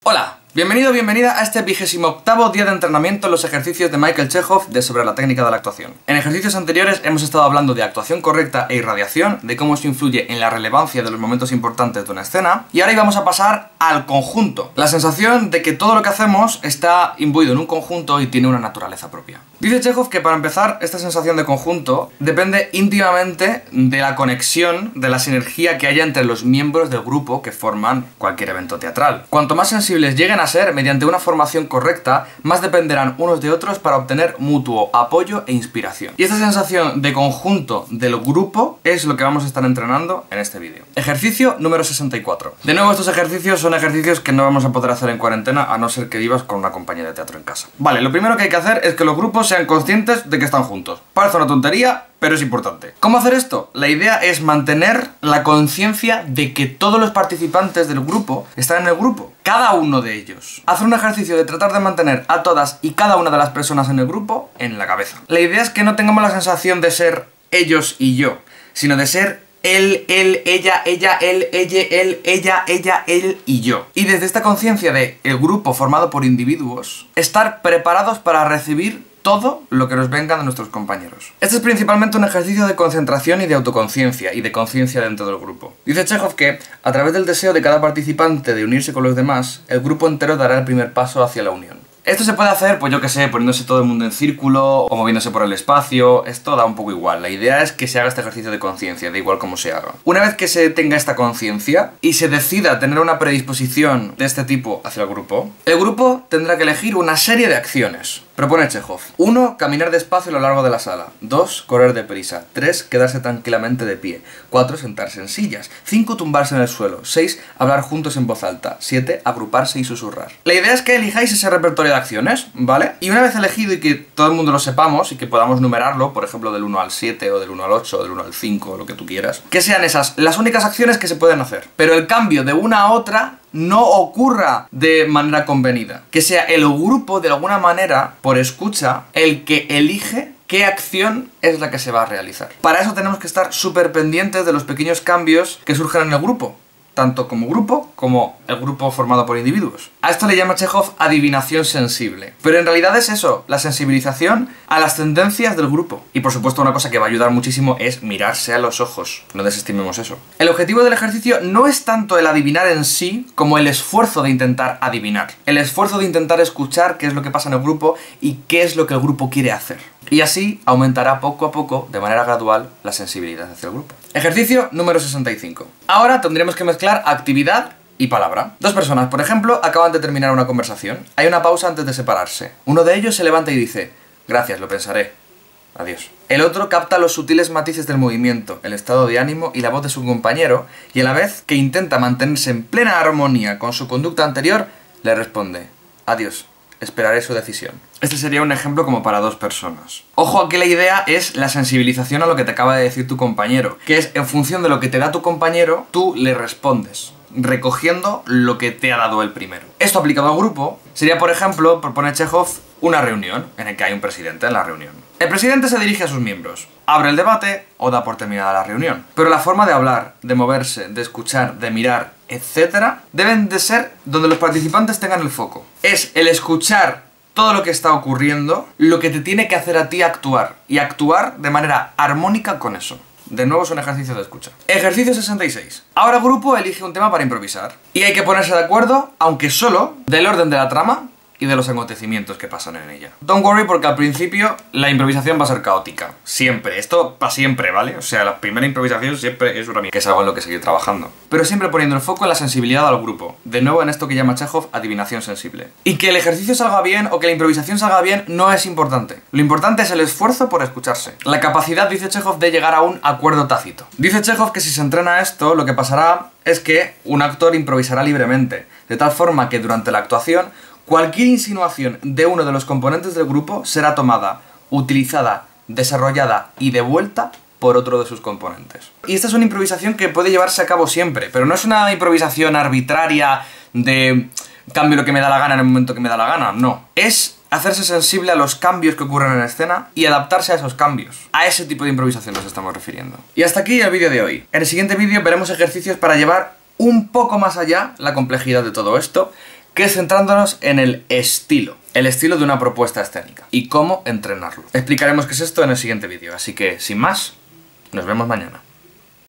Hola, bienvenido o bienvenida a este 28º día de entrenamiento en los ejercicios de Michael Chekhov de sobre la técnica de la actuación. En ejercicios anteriores hemos estado hablando de actuación correcta e irradiación, de cómo eso influye en la relevancia de los momentos importantes de una escena, y ahora íbamos a pasar al conjunto, la sensación de que todo lo que hacemos está imbuido en un conjunto y tiene una naturaleza propia. Dice Chekhov que para empezar, esta sensación de conjunto depende íntimamente de la conexión, de la sinergia que haya entre los miembros del grupo que forman cualquier evento teatral. Cuanto más sensibles lleguen a ser mediante una formación correcta, más dependerán unos de otros para obtener mutuo apoyo e inspiración. Y esta sensación de conjunto del grupo es lo que vamos a estar entrenando en este vídeo. Ejercicio número 64. De nuevo, estos ejercicios son ejercicios que no vamos a poder hacer en cuarentena a no ser que vivas con una compañía de teatro en casa. Vale, lo primero que hay que hacer es que los grupos sean conscientes de que están juntos. Parece una tontería, pero es importante. ¿Cómo hacer esto? La idea es mantener la conciencia de que todos los participantes del grupo están en el grupo. Cada uno de ellos. Hacer un ejercicio de tratar de mantener a todas y cada una de las personas en el grupo en la cabeza. La idea es que no tengamos la sensación de ser ellos y yo, sino de ser él, ella, él y yo. Y desde esta conciencia de el grupo formado por individuos, estar preparados para recibir todo lo que nos venga de nuestros compañeros. Este es principalmente un ejercicio de concentración y de autoconciencia y de conciencia dentro del grupo. Dice Chekhov que, a través del deseo de cada participante de unirse con los demás, el grupo entero dará el primer paso hacia la unión. Esto se puede hacer, pues yo que sé, poniéndose todo el mundo en círculo o moviéndose por el espacio. Esto da un poco igual. La idea es que se haga este ejercicio de conciencia, da igual cómo se haga. Una vez que se tenga esta conciencia y se decida tener una predisposición de este tipo hacia el grupo tendrá que elegir una serie de acciones. Propone Chekhov. 1. Caminar despacio a lo largo de la sala. 2. Correr deprisa. 3. Quedarse tranquilamente de pie. 4. Sentarse en sillas. 5. Tumbarse en el suelo. 6. Hablar juntos en voz alta. 7. Agruparse y susurrar. La idea es que elijáis ese repertorio de acciones, ¿vale? Y una vez elegido y que todo el mundo lo sepamos y que podamos numerarlo, por ejemplo del 1 al 7 o del 1 al 8 o del 1 al 5 o lo que tú quieras, que sean esas las únicas acciones que se pueden hacer. Pero el cambio de una a otra no ocurra de manera convenida. Que sea el grupo, de alguna manera, por escucha, el que elige qué acción es la que se va a realizar. Para eso tenemos que estar súper pendientes de los pequeños cambios que surgen en el grupo, tanto como grupo, como el grupo formado por individuos. A esto le llama Chekhov adivinación sensible. Pero en realidad es eso, la sensibilización a las tendencias del grupo. Y por supuesto una cosa que va a ayudar muchísimo es mirarse a los ojos. No desestimemos eso. El objetivo del ejercicio no es tanto el adivinar en sí, como el esfuerzo de intentar adivinar. El esfuerzo de intentar escuchar qué es lo que pasa en el grupo y qué es lo que el grupo quiere hacer. Y así aumentará poco a poco, de manera gradual, la sensibilidad hacia el grupo. Ejercicio número 65. Ahora tendremos que mezclar actividad y palabra. Dos personas, por ejemplo, acaban de terminar una conversación. Hay una pausa antes de separarse. Uno de ellos se levanta y dice: gracias, lo pensaré. Adiós. El otro capta los sutiles matices del movimiento, el estado de ánimo y la voz de su compañero, y a la vez que intenta mantenerse en plena armonía con su conducta anterior, le responde: adiós. Esperaré su decisión. Este sería un ejemplo como para dos personas. Ojo, aquí la idea es la sensibilización a lo que te acaba de decir tu compañero, que es en función de lo que te da tu compañero, tú le respondes, recogiendo lo que te ha dado el primero. Esto aplicado al grupo sería, por ejemplo, propone Chekhov, una reunión en la que hay un presidente en la reunión. El presidente se dirige a sus miembros, abre el debate o da por terminada la reunión. Pero la forma de hablar, de moverse, de escuchar, de mirar, etcétera, deben de ser donde los participantes tengan el foco. Es el escuchar todo lo que está ocurriendo lo que te tiene que hacer a ti actuar, y actuar de manera armónica con eso. De nuevo es un ejercicio de escucha. Ejercicio 66. Ahora el grupo elige un tema para improvisar. Y hay que ponerse de acuerdo, aunque solo, del orden de la trama y de los acontecimientos que pasan en ella. Don't worry, porque al principio la improvisación va a ser caótica. Siempre. Esto para siempre, ¿vale? O sea, la primera improvisación siempre es una mierda, que es algo en lo que seguir trabajando. Pero siempre poniendo el foco en la sensibilidad al grupo. De nuevo en esto que llama Chekhov adivinación sensible. Y que el ejercicio salga bien o que la improvisación salga bien no es importante. Lo importante es el esfuerzo por escucharse. La capacidad, dice Chekhov, de llegar a un acuerdo tácito. Dice Chekhov que si se entrena esto, lo que pasará es que un actor improvisará libremente. De tal forma que durante la actuación cualquier insinuación de uno de los componentes del grupo será tomada, utilizada, desarrollada y devuelta por otro de sus componentes. Y esta es una improvisación que puede llevarse a cabo siempre, pero no es una improvisación arbitraria de cambio lo que me da la gana en el momento que me da la gana, no. Es hacerse sensible a los cambios que ocurren en escena y adaptarse a esos cambios. A ese tipo de improvisación nos estamos refiriendo. Y hasta aquí el vídeo de hoy. En el siguiente vídeo veremos ejercicios para llevar un poco más allá la complejidad de todo esto que es centrándonos en el estilo de una propuesta escénica y cómo entrenarlo. Explicaremos qué es esto en el siguiente vídeo, así que sin más, nos vemos mañana.